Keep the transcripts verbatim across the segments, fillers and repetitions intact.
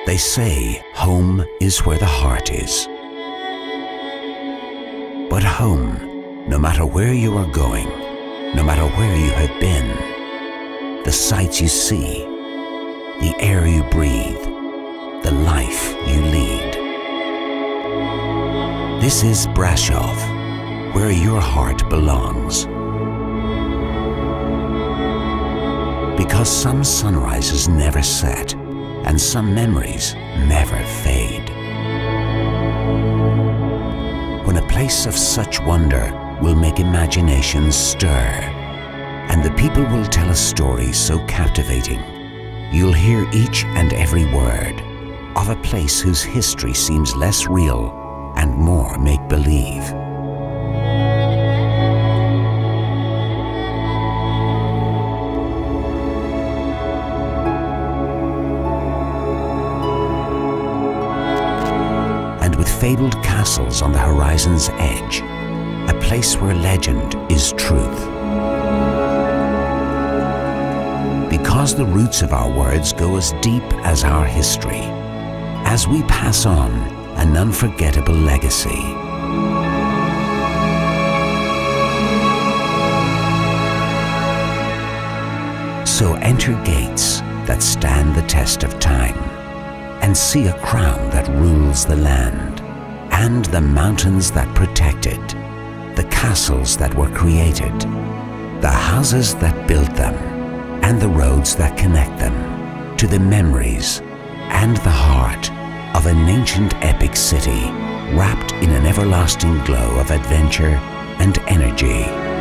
They say home is where the heart is. But home, no matter where you are going, no matter where you have been, the sights you see, the air you breathe, the life you lead. This is Brasov, where your heart belongs. Because some sunrises never set, and some memories never fade. When a place of such wonder will make imaginations stir, and the people will tell a story so captivating, you'll hear each and every word of a place whose history seems less real and more make-believe. Fabled castles on the horizon's edge, a place where legend is truth. Because the roots of our words go as deep as our history, as we pass on an unforgettable legacy. So enter gates that stand the test of time, and see a crown that rules the land, and the mountains that protected, the castles that were created, the houses that built them, and the roads that connect them to the memories and the heart of an ancient epic city wrapped in an everlasting glow of adventure and energy.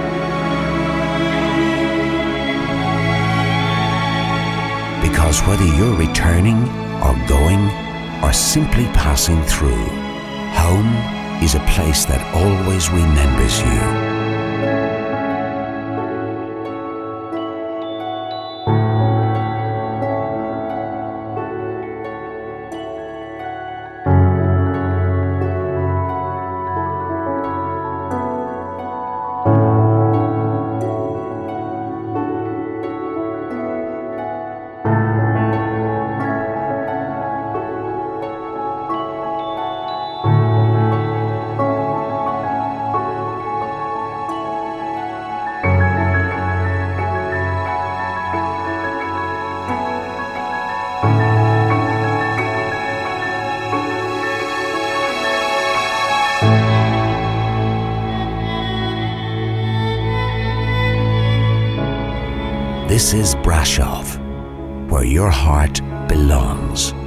Because whether you're returning or going or simply passing through, home is a place that always remembers you. This is Brasov, where your heart belongs.